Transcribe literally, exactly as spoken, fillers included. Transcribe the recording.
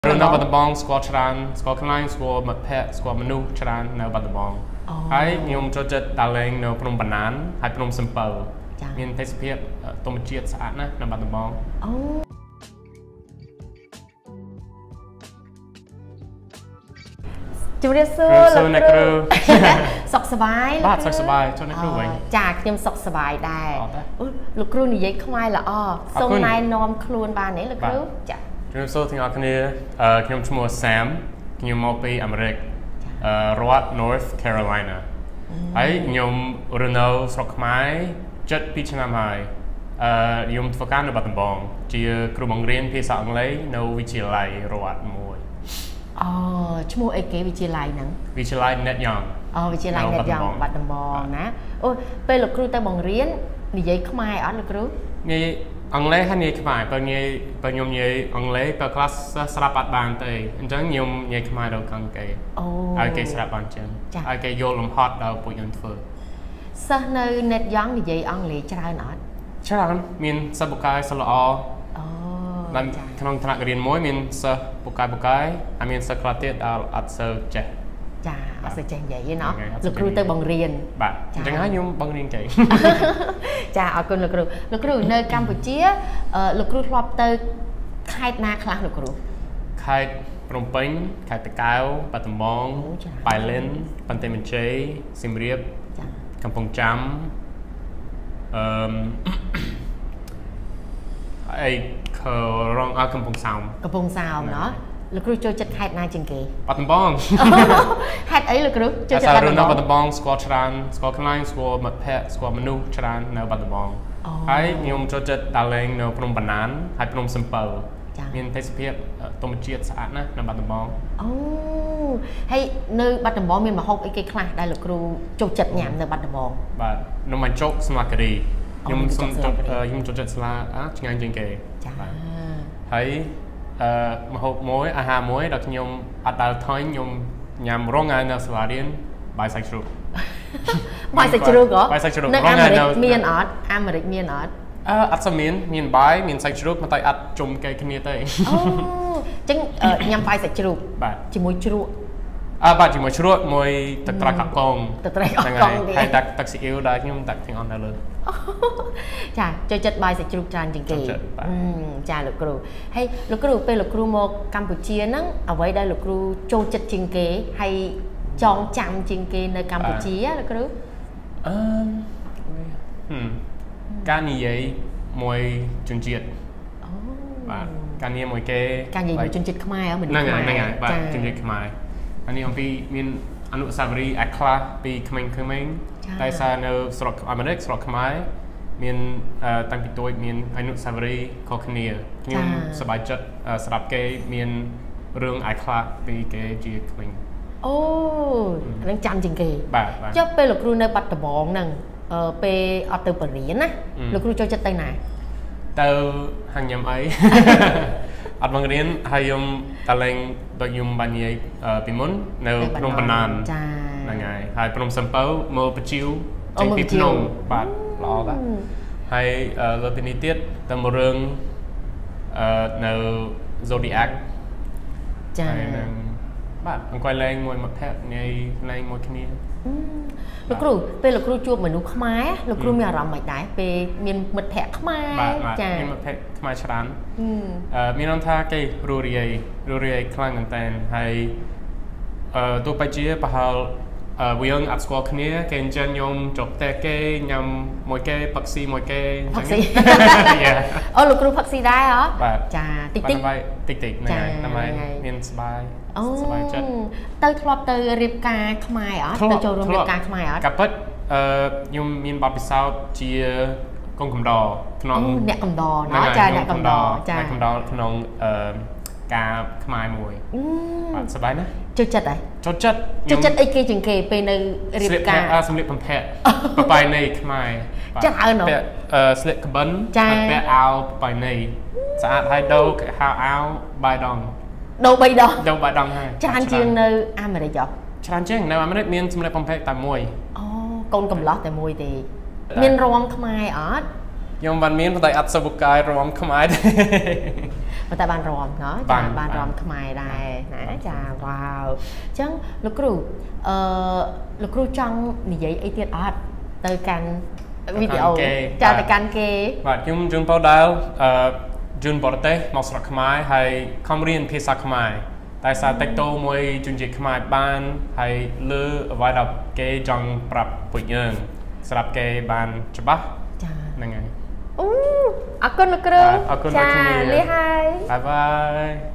rồi nó bắt bong squat tràn squat climb squat mặt pet squat menu tràn nó bắt bong hay nhung cho chất đa lên nó prom banán hay prom simple nên thấy sự tôm chiết sẵn á nó bắt bong chú đi xưa là cứ sọc sải bát sọc sải cho nên cứ vậy chả nhầm sọc sải đài lúc cứ như vậy không ai là o sông này nom khuôn ba này là cứ chả chúng tôi thì ngọc này chúng tôi mua Sam chúng muaពី Americ រដ្ឋ North Carolina ហើយខ្ញុំរស់នៅស្រុកខ្មែរជិតពីរឆ្នាំហើយខ្ញុំធ្វើការនៅបាត់ដំបងជាគ្រូបង្រៀនភាសាអង់គ្លេសនៅវិទ្យាល័យរដ្ឋមួយអូឈ្មោះអីគេវិទ្យាល័យហ្នឹងវិទ្យាល័យ Net Young អូវិទ្យាល័យ Net Young បាត់ដំបងណាអូពេលលោកគ្រូទៅបង្រៀននិយាយខ្មែរអត់លោកគ្រូនិយាយអង់គ្លេសហើយនិយាយខ្មែរបើនិយាយបើខ្ញុំនិយាយអង់គ្លេសបើខ្លះស្រាប់អត់បានទេអញ្ចឹងខ្ញុំនិយាយខ្មែរដល់កង់គេអូហើយគេស្រាប់បានចឹងហើយគេយល់លំហត់ដល់ពួកខ្ញុំធ្វើសិស្សនៅ Net Young និយាយអង់គ្លេសច្រើនអត់ច្រើនមានសិស្សពូកែសិស្សល្អអូនៅក្នុងថ្នាក់រៀនមួយមានសិស្សពូកែពូកែហើយមានសិស្សខ្លះទៀតដែលអត់សូវចេះចាអត់សូវចេះនិយាយទេណោះលោកគ្រូទៅបង្រៀនបាទអញ្ចឹងហើយខ្ញុំបង្រៀនគេចាអរគុណលោកគ្រូលោកគ្រូនៅកម្ពុជាលោកគ្រូធ្លាប់ទៅខេត្តណាខ្លះលោកគ្រូខេត្តភ្នំពេញខេត្តតាកែវបាត់ដំបងប៉ៃលិនបន្ទាយមានជ័យសៀមរាបកំពង់ចាមអឺអីខរងអកំពង់សោមកំពង់សោមណោះលោកគ្រូចូលចិត្តខេត្តណាជាងគេបាត់ដំបងហេតុអីលោកគ្រូចូលចិត្តបាត់ដំបងបាត់ដំបងស្គាល់ច្រើនស្គាល់ខ្លាំងស្គាល់មិត្តភ័ក្តិស្គាល់មនុស្សច្រើននៅបាត់ដំបងហើយខ្ញុំចូលចិត្តដើរលេងនៅភ្នំបាណានហើយភ្នំសំពៅមានទេសភាពធម្មជាតិស្អាតណាស់នៅបាត់ដំបងអូហើយនៅបាត់ដំបងមានម្ហូបអីគេខ្លះដែលលោកគ្រូចូលចិត្តញ៉ាំនៅបាត់ដំបងបាទនំបញ្ចុកស្លាការីខ្ញុំសុំខ្ញុំចូលចិត្តស្លាឆ្ងាញ់ជាងគេចាហើយអឺម្ហូបមួយអាហារមួយដែលខ្ញុំអត់ដល់ថញខ្ញុំញ៉ាំរងថ្ងៃនៅសាលារៀនបាយសាច់ជ្រូកបាយសាច់ជ្រូកហ៎បាយសាច់ជ្រូកនៅអាមេរិកមានអត់អាមេរិកមានអត់អឺអត់សូវមានមានបាយមានសាច់ជ្រូកតែអត់ជុំគេគ្នាទេអូអញ្ចឹងញ៉ាំបាយសាច់ជ្រូកបាទជាមួយជ្រក់អើបាទជាមួយជ្រក់មួយទឹកត្រីកកកងទឹកត្រីកកកងហើយទឹកទឹកស៊ីអ៊ីវដែលខ្ញុំទឹកទាំងអស់នៅលើចាចូលចិត្តបាយសាច់ជ្រូកច្រើនជាងគេចាលោកគ្រូហើយលោកគ្រូពេលលោកគ្រូមកកម្ពុជាហ្នឹងអ្វីដែលលោកគ្រូចូលចិត្តជាងគេហើយចងចាំជាងគេនៅកម្ពុជាលោកគ្រូអឺហឹមការនិយាយមួយជនជាតិអូបាទការនិយាយមួយគេការនិយាយមួយជនជាតិខ្មែរមិនហ្នឹងហើយហ្នឹងហើយបាទជនជាតិខ្មែរអានេះអំពីមានអនុស្សាវរីយ៍អាខ្លះពីក្មេងៗតែសារនៅស្រុកអាមេរិកស្រុកខ្មែរមានតាំងពីតូចមានអនុស្សាវរីយ៍ខុសគ្នាខ្ញុំសប្បាយចិត្តស្រាប់គេមានរឿងអាខ្លះពីគេជាក្មេងអូនឹងចាំជាងគេបាទចុះពេលលោកគ្រូនៅបាត់ដំបងហ្នឹងពេលអត់ទៅបរិញ្ញាណាលោកគ្រូចូលចិត្តទៅណាទៅហាងញ៉ាំអីអត់បង្រៀនហើយខ្ញុំតលេងដូចខ្ញុំបាននិយាយពីមុននៅភ្នំបាណានចាហ្នឹងហើយហើយភ្នំសំពៅមើលបជាវចេញពីភ្នំបាទល្អតាស់ហើយលើពីនេះទៀតទៅមើលរឿងអឺនៅ Zodiac ចាហើយនឹងបាទអង្គុយលេងមួយមិត្តភក្តិញ៉ៃលេងមួយគ្នាលោកគ្រូពេលលោកគ្រូជួបមនុស្សខ្មែរលោកគ្រូមានអារម្មណ៍មិនដែរពេលមានមិត្តភក្តិខ្មែរចាមានមិត្តភក្តិខ្មែរច្រើនអឺមានន័យថាគេរស់រាយរស់រាយខ្លាំងមែនតើហើយអឺទោះបីជាប្រហែលអឺយើងអត់ស្គាល់គ្នាគេអញ្ចឹងខ្ញុំចុះផ្ទះគេញ៉ាំមួយគេផឹកស៊ីមួយគេអញ្ចឹងអូលោកគ្រូផឹកស៊ីដែរហ៎ចាតិចតិចតិចតិចហ្នឹងហើយដើម្បីមានស្បាយសប្បាយចិត្តទៅធ្លាប់ទៅរៀបការខ្មែរអត់ទៅចូលរួមរៀបការខ្មែរអត់កាពិតអឺខ្ញុំមានបទពិសោធន៍ជាកូនកំដរក្នុងអ្នកកំដរណាចាអ្នកកំដរចាអ្នកកំដរក្នុងអឺការខ្មែរមួយបាទសប្បាយណាស់ចូលចិត្តហ៎ចូលចិត្តចូលចិត្តអីគេជាងគេពេលនៅរៀបការអឺសម្លៀកបំពាក់ប្រពៃណីខ្មែរចាអើណូពាក់អឺស្លៀកក្បិនហើយពាក់អាវប្រពៃណីស្អាតហើយដូរហៅអាវបាយដងដូរបីដងដូរបាយដងហើយច្រើនជាងនៅអាមេរិកហ៎ច្រើនជាងនៅអាមេរិកមានសម្លៀកបំពាក់តែមួយអូកូនកំឡោះតែមួយទេមានរំខ្មែរអត់ខ្ញុំបានមានតែអត់សុបកាយរំខ្មែរទេប mà ta ban ròm nó chà ban ròm Khmer đây nè chà wow chẳng lúc cừu lúc cừu trong như vậy ấy tiết art tới can video chà tới can kê và chúng chúng bao đào Jun bọt tê mọc sọc Khmer hay không riêng phía sạc Khmer tại sao tách tô môi chương trình Khmer ban hay lư vài đọc cái trong prap bụi nhơn sắp cái ban chụp bát này ngay Aku nak kerja. Aku nak kerja. Bye bye.